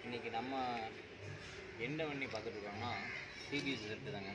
இன்றைக்கி நம்ம என்ன வண்டி பார்த்துட்டு இருக்கோம்னா CBZ தாங்க.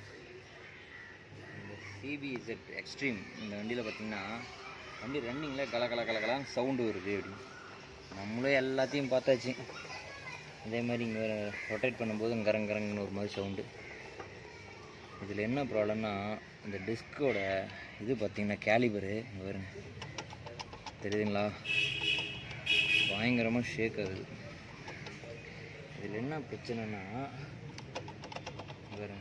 இந்த CBZ எக்ஸ்ட்ரீம் இந்த வண்டியில் பார்த்திங்கன்னா வண்டி ரன்னிங்கில் கலகலான்னு சவுண்டு வருது அப்படின்னு நம்மளே எல்லாத்தையும் பார்த்தாச்சு. அதே மாதிரி இங்கே ரொட்டேட் பண்ணும்போது கரங்கரங்கன்னு ஒரு மாதிரி சவுண்டு. இதில் என்ன ப்ராப்ளம்னா இந்த டிஸ்கோட இது பார்த்திங்கன்னா கேலிபரு வருங்க தெரியுதுங்களா, பயங்கரமாக ஷேக் ஆகுது. இதில் என்ன பிரச்சனைனா வருங்க,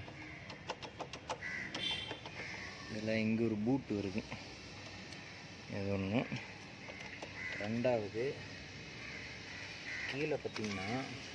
இதில் இங்கே ஒரு பூட்டு வருது, இது ஒன்று. ரெண்டாவது கீழே பார்த்திங்கன்னா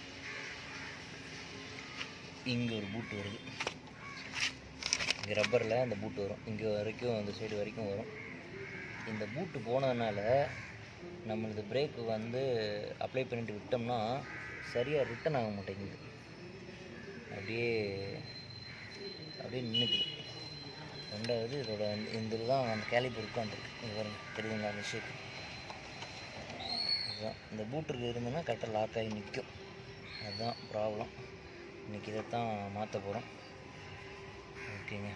இங்கே ஒரு பூட்டு வருது. இங்கே ரப்பரில் அந்த பூட்டு வரும், இங்கே வரைக்கும் அந்த சைடு வரைக்கும் வரும். இந்த பூட்டு போனதுனால நம்மளது பிரேக்கு வந்து அப்ளை பண்ணிட்டு விட்டோம்னா சரியாக ரிட்டன் ஆக மாட்டேங்குது, அப்படியே நின்றுக்குது. ரெண்டாவது இதோட இந்த இதுதான் அந்த கேலிபருக்கு வந்துருக்கு, இது வரும் தெரியுதுங்களா அந்த ஷேக்கு. இதுதான் இந்த பூட்டு இருந்ததுன்னா கரெக்டாக லாக் ஆகி நிற்கும், அதுதான் ப்ராப்ளம். இன்றைக்கி இதை தான் மாற்ற போகிறோம். ஓகேங்க.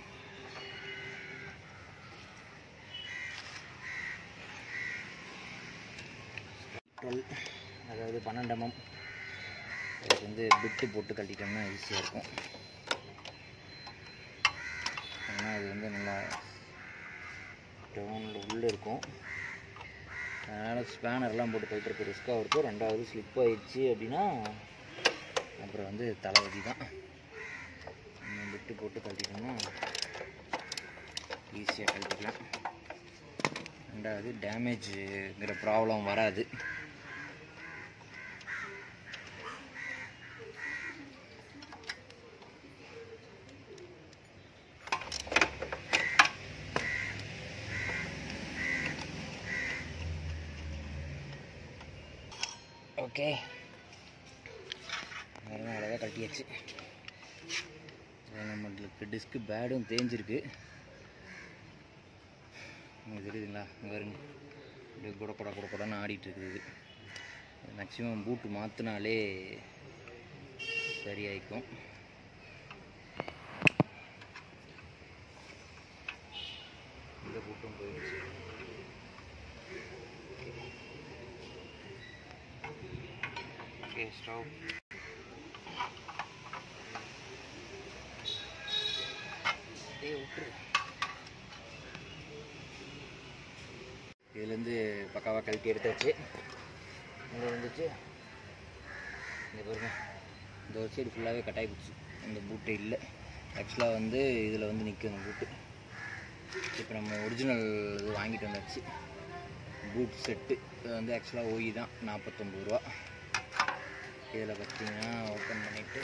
அதாவது 12 mm அதுக்கு வந்து பிட்டு போட்டு கட்டிட்டோம்னா ஈஸியாக இருக்கும். ஏன்னா அது வந்து நல்லா டவுனில் உள்ளே இருக்கும், அதனால் ஸ்பேனர்லாம் போட்டு கட்டுறதுக்கு ரிஸ்க்காக இருக்கும். ரெண்டாவது ஸ்லிப் ஆயிடுச்சு அப்படின்னா அப்புறம் வந்து தலைவலி தான். பிட்டு போட்டு கட்டிட்டோம்னா ஈஸியாக கழட்டிக்கலாம். ரெண்டாவது டேமேஜுங்கிற ப்ராப்ளம் வராது. ஓகே, வேறு அழகாக கட்டியாச்சு. நம்மளுக்கு டிஸ்க்கு பேடும் தேஞ்சிருக்கு, உங்களுக்கு தெரியுதுங்களா, இங்கே வருங்க அப்படியே கொடன்னு ஆடிட்டுருக்குது. இது மேக்ஸிமம் பூட்டு மாற்றினாலே சரியாயிக்கும். இந்த பூட்டும் போயிடுச்சு. ஓகே, ஸ்டவ் விட்டுரு. இதுலேருந்து பக்காவாக கழட்டி எடுத்தாச்சு. இங்கே வந்துச்சு, இங்கே பாருங்க, இந்த ஒரு சைடு ஃபுல்லாகவே கட்டாயி போச்சு, இந்த பூட்டு இல்லை. ஆக்சுவலாக வந்து இதில் வந்து நிற்கும் இந்த பூட்டு. இப்போ நம்ம ஒரிஜினல் இது வாங்கிட்டு வந்தாச்சு, பூட் செட்டு. இது வந்து ஆக்சுவலாக OE தான், 49 ரூபா. இதில் பார்த்திங்கன்னா ஓப்பன் பண்ணிவிட்டு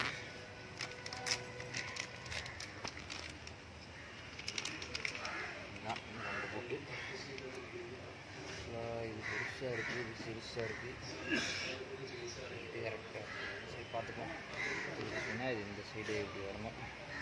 இந்த பூட்டு இது பெருசாக இருக்குது, இது சிறுசாக இருக்குது, இது கரெக்டாக சரி பார்த்துக்கலாம். இதுன்னா இது இந்த சைடு இப்படி வரணும்.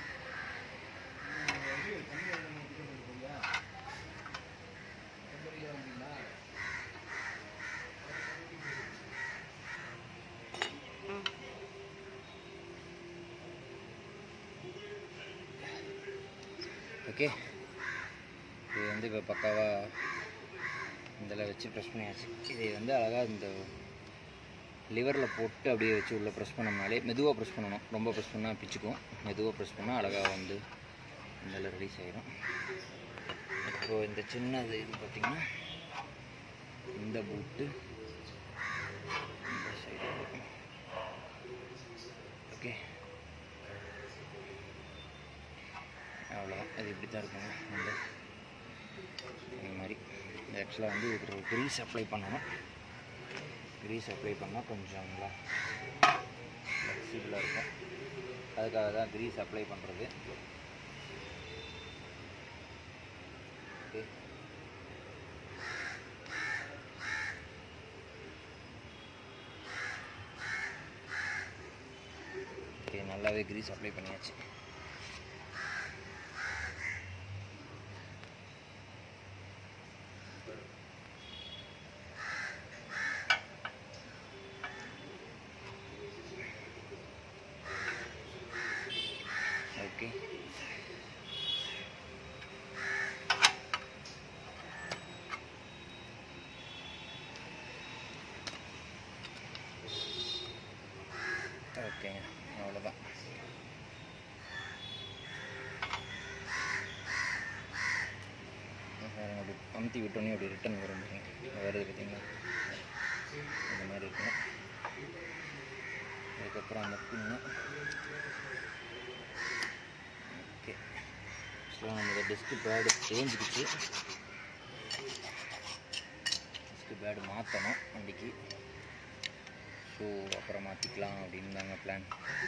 ஓகே, இது வந்து இப்போ பக்காவாக இதில் வச்சு ப்ரெஸ் பண்ணியாச்சு. இதை வந்து அழகாக இந்த லிவரில் போட்டு அப்படியே வச்சு உள்ளே ப்ரெஸ் பண்ணோம்னாலே, மெதுவாக ப்ரெஸ் பண்ணணும், ரொம்ப ப்ரெஸ் பண்ணால் பிச்சுக்கும். மெதுவாக ப்ரெஸ் பண்ணால் அழகாக வந்து இதில் ரிலீஸ் ஆகிடும். இப்போது இந்த சின்னது இது பார்த்திங்கன்னா இந்த பூட்டு இந்த சைடு. ஓகே, அவ்வளோதான். அது இப்படி தான் இருக்குங்க. இந்த மாதிரி ஆக்சுவலாக வந்து இதுக்கு ஒரு க்ரீஸ் அப்ளை பண்ணணும். க்ரீஸ் அப்ளை பண்ணால் கொஞ்சம் நல்லா ஃப்ளெக்சிபிளாக இருக்கும், அதுக்காக தான் க்ரீஸ் அப்ளை பண்ணுறது. ஓகே, ஓகே, நல்லாவே க்ரீஸ் அப்ளை பண்ணியாச்சு. ஓகேங்க, அவ்வளோதான். அப்படி அமுத்தி விட்டோன்னே அப்படி ரிட்டன் வரும், வருது பார்த்தீங்களா, இந்த மாதிரி இருக்கணும். அதுக்கப்புறம் அந்த பின்னு ஓகே. ஸோ நம்ம டிஸ்க்கு பேடு தேஞ்சிக்கிச்சு, டிஸ்க்கு பேடு மாற்றணும் வண்டிக்கு. ஸோ அப்புறம் மாற்றிக்கலாம் அப்படின்னு தாங்க பிளான்.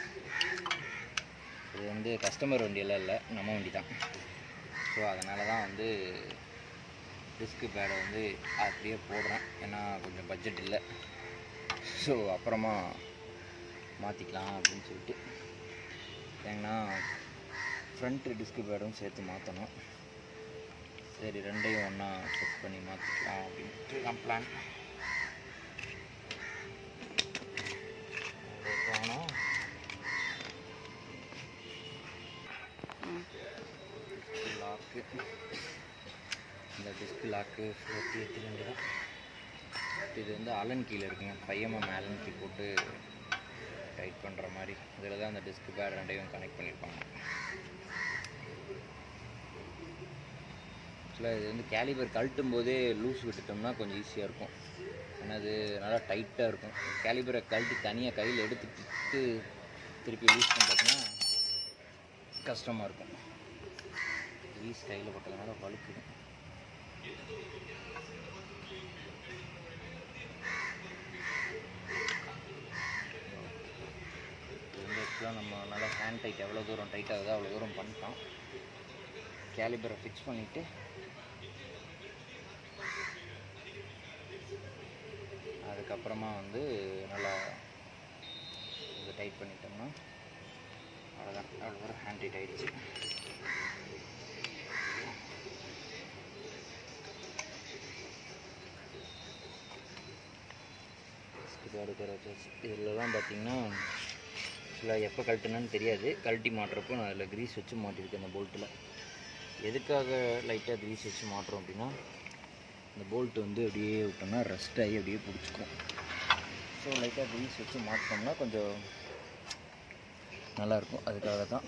இது வந்து கஸ்டமர் வண்டியெல்லாம் இல்லை, நம்ம வண்டி தான். ஸோ அதனால தான் வந்து டிஸ்க்கு பேடை வந்து அப்படியே போடுறேன், ஏன்னா கொஞ்சம் பட்ஜெட் இல்லை. ஸோ அப்புறமா மாற்றிக்கலாம் அப்படின்னு சொல்லிட்டு. ஏன்னா ஃப்ரண்ட்டு டிஸ்க்கு பேடும் சேர்த்து மாற்றணும். சரி, ரெண்டையும் ஒன்றா செட் பண்ணி மாற்றிக்கலாம் அப்படின்ட்டு நான் பிளான். லாக்கு, இந்த டிஸ்க் லாக்கு ஏற்றி வேண்டியதான். இது வந்து அலன் கீழே இருக்குங்க, 5mm அலன் கீ போட்டு டைட் பண்ணுற மாதிரி. இதில் தான் அந்த டிஸ்க் பேட் ரெண்டையும் கனெக்ட் பண்ணியிருப்பாங்க. ஆக்சுவலாக இது வந்து கேலிபர் கழட்டும் போதே லூஸ் விட்டுட்டோம்னா கொஞ்சம் ஈஸியாக இருக்கும், ஏன்னா அது நல்லா டைட்டாக இருக்கும். கேலிபரை கழட்டி தனியாக கையில் எடுத்துக்கிட்டு திருப்பி லூஸ் பண்ணுறதுனா கஷ்டமாக இருக்கும். ஈஸ் கையில் போட்டதுனால வழுக்குது. நம்ம நல்லா ஹேண்ட் டைட் எவ்வளோ தூரம் டைட் ஆகுதோ அவ்வளோ தூரம் பண்ணிட்டோம். கேலிபரை ஃபிக்ஸ் பண்ணிவிட்டு அதுக்கப்புறமா வந்து நல்லா இதை டைட் பண்ணிட்டோம்னா அவ்வளோதான். அவ்வளோ தூரம் ஹேண்ட் டைட் ஆகிடுச்சு. இதில் தான் பார்த்திங்கன்னா ஆக்சுவலாக எப்போ கழட்டுனான்னு தெரியாது. கழட்டி மாட்டுறப்போ நான் அதில் க்ரீஸ் வச்சு மாட்டியிருக்கேன் அந்த போல்ட்டில். எதுக்காக லைட்டாக க்ரீஸ் வச்சு மாட்டுறோம் அப்படின்னா, இந்த போல்ட்டு வந்து அப்படியே விட்டோம்னா ரஸ்ட் ஆகி அப்படியே பிடிச்சிக்கும். ஸோ லைட்டாக க்ரீஸ் வச்சு மாட்டோம்னா கொஞ்சம் நல்லாயிருக்கும், அதுக்காக தான்.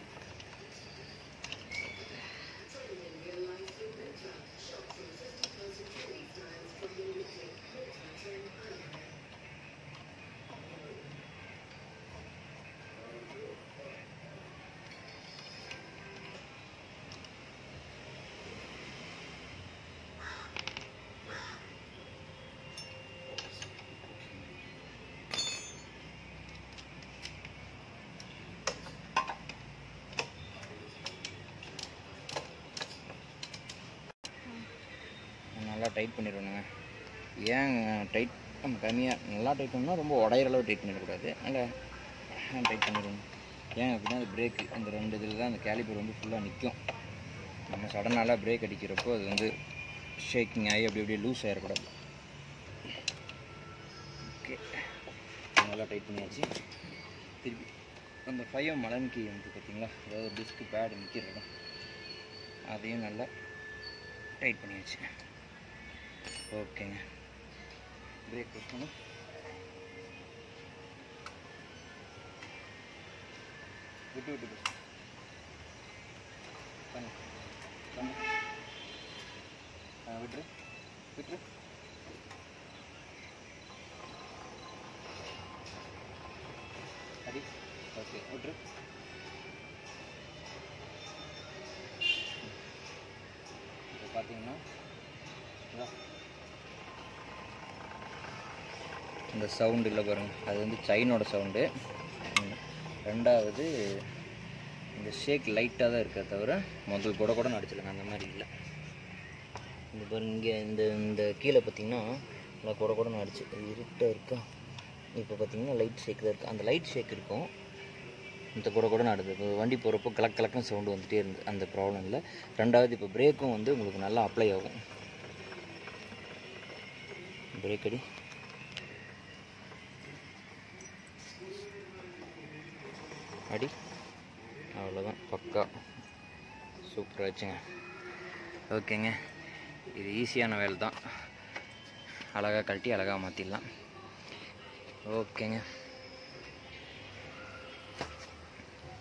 நல்லா டைட் பண்ணிடணுங்க. ஏன் டைட் நம்ம கம்மியாக நல்லா டைட் பண்ணால் ரொம்ப உடையிற அளவு டைட் பண்ணிடக்கூடாது, நல்லா டைட் பண்ணிடணும். ஏன் அப்படின்னா அது பிரேக்கு, அந்த ரெண்டு இதில் தான் அந்த கேலிபர் வந்து ஃபுல்லாக நிற்கும். நம்ம சடனாக பிரேக் அடிக்கிறப்போ அது வந்து ஷேக்கிங் ஆகி அப்படி அப்படியே லூஸ் ஆகிடக்கூடாது. ஓகே, நல்லா டைட் பண்ணியாச்சு. திருப்பி அந்த 5mm அலன் கீ வந்து பார்த்திங்களா, அதாவது டிஸ்க்கு பேடு நிற்கிறது, அதையும் நல்லா டைட் பண்ணியாச்சு. ஓகேங்க, பிரேக் புஷ் பண்ணி விட்டு விட்டு புஷ் பண்ணு பண்ணு விட்டுரு விட்டுரு. அடி, ஓகே விட்டுரு. இப்போ பார்த்தீங்கன்னா இந்த சவுண்டு இல்லை பாருங்கள், அது வந்து செயினோட சவுண்டு. ரெண்டாவது இந்த ஷேக் லைட்டாக தான் இருக்கே தவிர முதல் கூட நடிச்சிருங்க, அந்த மாதிரி இல்லை. இந்த பாருங்க, இங்கே இந்த கீழே பார்த்திங்கன்னா நல்லா கூட நடிச்சு இருட்டாக இருக்கா. இப்போ பார்த்திங்கன்னா லைட் ஷேக் தான் இருக்குது. அந்த லைட் ஷேக் இருக்கும், இந்த கூட நடுது. இப்போ வண்டி போகிறப்போ கலக்குன்னு சவுண்டு வந்துகிட்டே இருந்து அந்த ப்ராப்ளம் இல்லை. ரெண்டாவது இப்போ பிரேக்கும் வந்து உங்களுக்கு நல்லா அப்ளை ஆகும். பிரேக் அடி, அடி, அவ்வளோதான், பக்கா சூப்பராக வச்சுங்க. ஓகேங்க, இது ஈஸியான வேலை தான், அழகாக கழட்டி அழகாக மாற்றிடலாம். ஓகேங்க.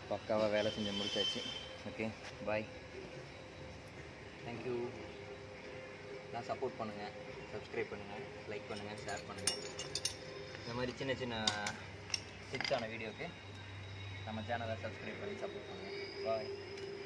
பக்காவாக வேலை செஞ்சு முடிச்சாச்சு. Okay, bye. தேங்க்யூ. நான் சப்போர்ட் பண்ணுங்கள், சப்ஸ்கிரைப் பண்ணுங்கள், லைக் பண்ணுங்கள், ஷேர் பண்ணுங்கள். இந்த மாதிரி சின்ன சின்ன டிப்ஸான வீடியோக்கு நம்ம சேனலை சப்ஸ்கிரைப் பண்ணி சப்போர்ட் பண்ணுங்கள். பாய்.